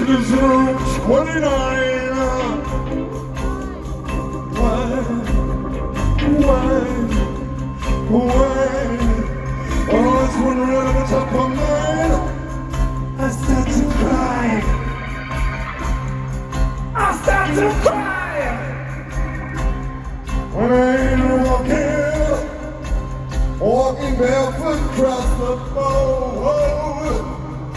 Visitors room 29. Why? Oh, it's one right on the top of my mind. I start to cry. I start to cry when I ain't walking barefoot across the road.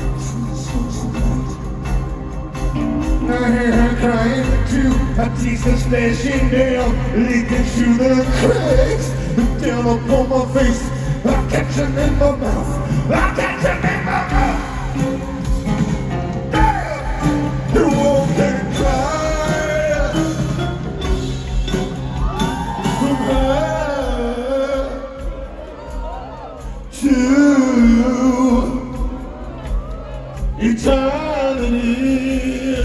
I hear her crying too. I tease the splashing down, leaking through the cracks, down upon my face. I catch him in my mouth. I catch him in my mouth. You won't cry from her to eternity.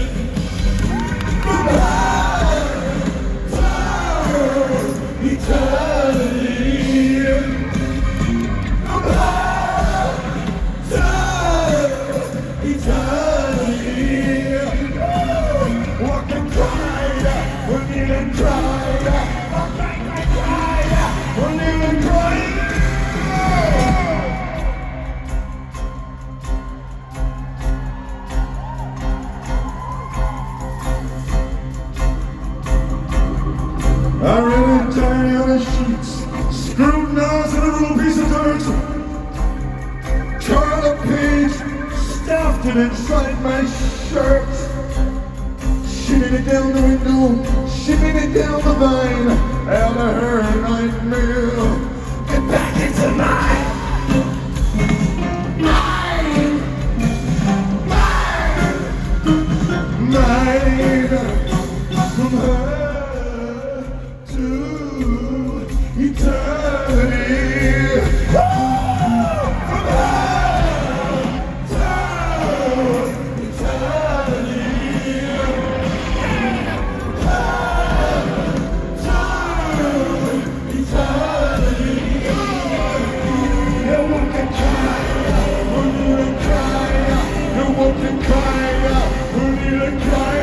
I read it tiny on the sheets, scrutinized in a little piece of dirt. Tore the page, stuffed it inside my shirt. Shipping it down the window, shipping it down the vine, out of her nightmare, and back into mine. Mine, from her to eternity. From her to eternity. No one can cry when you cry. No one can cry when you cry.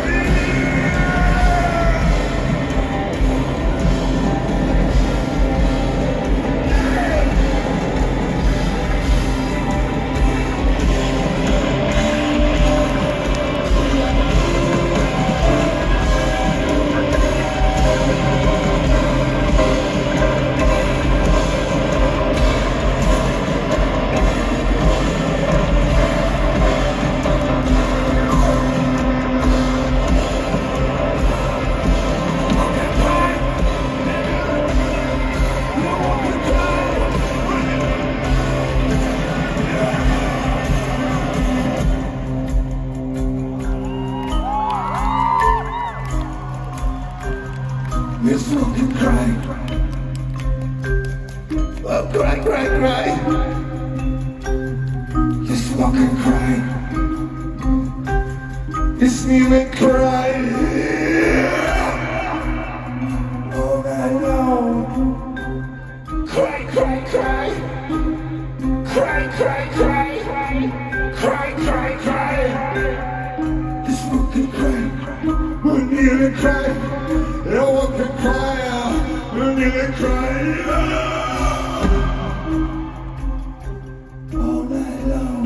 Yes, one can cry. Oh, cry, cry, cry. Yes, one can cry. Yes, even cry. All night long. Cry, cry, cry. Cry, cry, cry. Cry, cry, cry. Yes, one can cry. When you cry. No one can cry out when you cry all night long.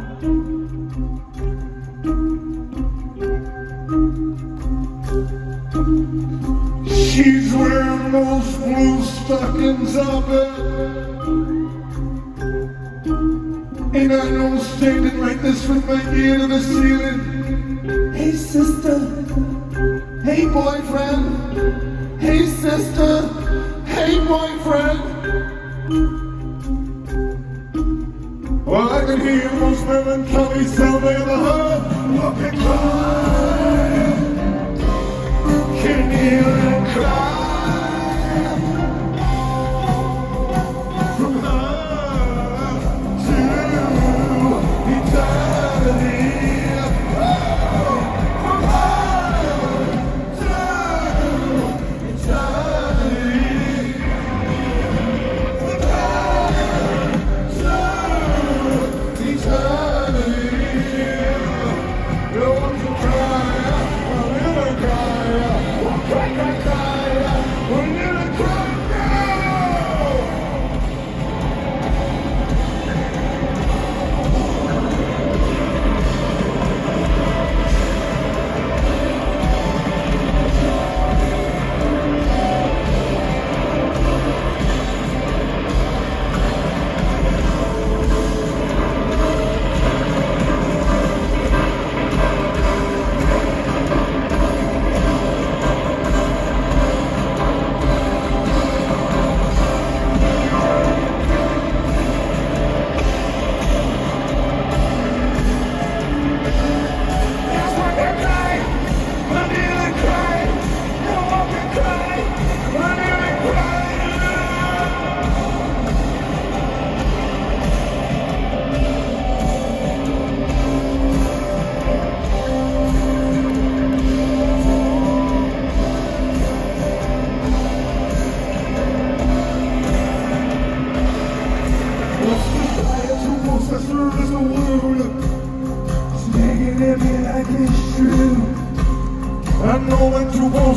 She's wearing those blue stockings up and I know standing like this with my ear to the ceiling. Hey sister, hey boyfriend, hey sister, hey boyfriend. Well, I can hear most melancholy sound of the heart. Look and cry. Can you hear it cry? From her to eternity. No one can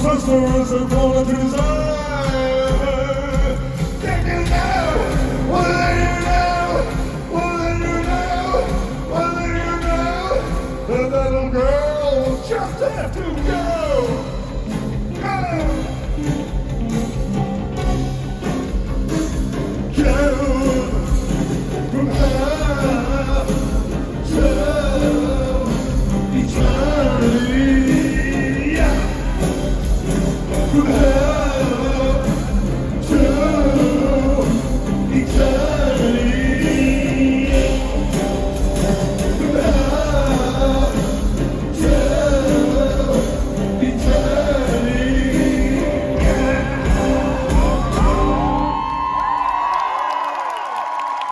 sister as I fall into his eyes.